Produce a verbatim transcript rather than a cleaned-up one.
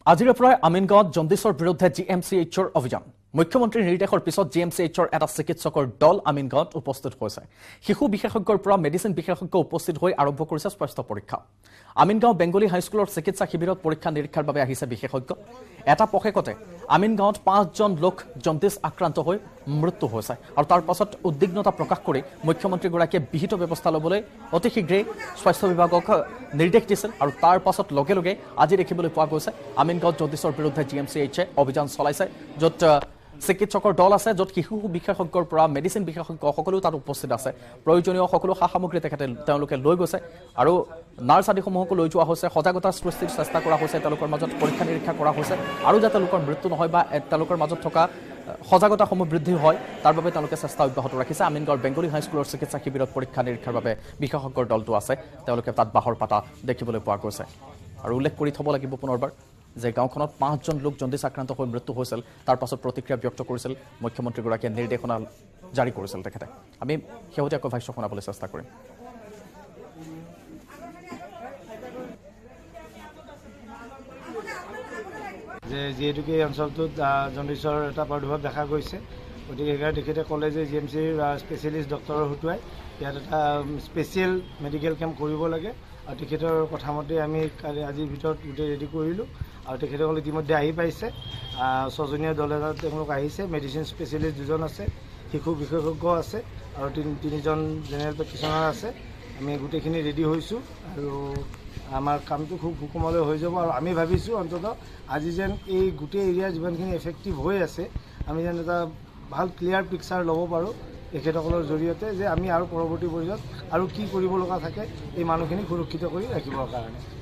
আজিৰ পৰা আমিনগাঁৱত জণ্ডিছৰ বিৰুদ্ধে জি এম চি এইচৰ অভিযান মুখ্যমন্ত্ৰীৰ নিৰ্দেশৰ পিছত জি এম চি এইচৰ এটা চিকিৎসকৰ দল আমিনগাঁৱত উপস্থিত হৈছে শিশু বিশেষজ্ঞৰ পৰা মেডিচিন বিশেষজ্ঞ উপস্থিত হৈ আৰম্ভ কৰিছে স্বাস্থ্য পৰীক্ষা আমিনগাঁও বেংগলী হাইস্কুলৰ চিকিৎসা শিবিৰত পৰীক্ষা নিৰীক্ষাৰ বাবে আহিছে বিশেষজ্ঞ এটা পক্ষতে আমিনগাঁৱত পাঁচজন লোক জণ্ডিছ আক্ৰান্ত হৈ মৃত্যু হৈছে আৰু তাৰ পাছত উদ্বিগ্নতা প্ৰকাশ কৰি মুখ্যমন্ত্ৰীগৰাকীয়ে বিহিত ব্যৱস্থা ল'বলৈ অতি শীঘ্ৰেই স্বাস্থ্য বিভাগক নিৰ্দেশ দিছিল আৰু তাৰ পাছত লগে লগে আজি দেখিবলৈ পোৱা গৈছে আমিনগাঁৱত জণ্ডিছৰ বিৰুদ্ধে জি এম চি এইচে অভিযান চলাইছে য'ত চিকিৎসকৰ দল আছে য'ত শিশু বিশেষজ্ঞৰ পৰা মেডিচিন বিশেষজ্ঞ সকলো তাত উপস্থিত আছে প্ৰয়োজনীয় সকলো সা সামগ্ৰী তেখেতে তেওঁলোকে লৈ গৈছে আৰু নাৰ্ছ আদিসমূহকো লৈ যোৱা হৈছে সজাগতা সৃষ্টিৰ চেষ্টা কৰা হৈছে তেওঁলোকৰ মাজত পৰীক্ষা নিৰীক্ষা কৰা হৈছে আৰু যাতে লোকৰ মৃত্যু নহয় বা তেওঁলোকৰ মাজত থকা সজাগতাসমূহ বৃদ্ধি হয় তাৰ বাবে তেওঁলোকে চেষ্টা অব্যাহত ৰাখিছে আমিনগাঁৱৰ বেংগলী হাইস্কুলৰ চিকিৎসা শিবিৰত পৰীক্ষা নিৰীক্ষাৰ বাবে বিশেষজ্ঞৰ দলটো আছে তেওঁলোকে তাত বাহৰ পাতা দেখিবলৈ পোৱা গৈছে আৰু উল্লেখ কৰি থব লাগিব পুনৰবাৰ যে গাঁওখনত পাঁচজন লোক জণ্ডিছ আক্ৰান্ত হৈ মৃত্যু হৈছিল তাৰ পাছত প্ৰতিক্ৰিয়া ব্যক্ত কৰিছিল মুখ্যমন্ত্ৰীগৰাকীয়ে নিৰ্দেশনা জাৰি কৰিছিল তেখেতে আমি শেহতীয়াকৈ ভাষ্য শুনাবলৈ চেষ্টা কৰিম যে যিহেতুকে এই অঞ্চলটোত জণ্ডিছৰ এটা প্ৰাদুৰ্ভাৱ দেখা গৈছে গতিকে সেইকাৰণে তেখেতে ক'লে যে জি এম চিৰ স্পেচিয়েলিষ্ট ডক্টৰৰ হতুৱাই ইয়াত এটা স্পেচিয়েল মেডিকেল কেম্প কৰিব লাগে আৰু তেখেতৰ কথামতে আমি আজিৰ ভিতৰত গোটেই ৰেডি কৰিলোঁ আৰু তেখেতসকল ইতিমধ্যে আহি পাইছে ছজনীয়া দল এটাত তেওঁলোক আহিছে মেডিচিন স্পেচিয়েলিষ্ট দুজন আছে শিশু বিশেষজ্ঞ আছে আৰু তিনি তিনিজন জেনেৰেল প্ৰেক্টিশ্যনাৰ আছে আমি গোটেইখিনি ৰেডি হৈছোঁ আৰু আমাৰ কামটো খুব সুকমলৈ হৈ যাব আৰু আমি ভাবিছোঁ অন্ততঃ আজি যেন এই গোটেই এৰিয়াৰ যিমানখিনি এফেক্টিভ হৈ আছে আমি যেন এটা ভাল ক্লিয়াৰ পিকচাৰ ল'ব পাৰোঁ তেখেতসকলৰ জৰিয়তে যে আমি আৰু পৰৱৰ্তী পৰ্যায়ত আৰু কি কৰিব লগা থাকে এই মানুহখিনি সুৰক্ষিত কৰি ৰাখিবৰ কাৰণে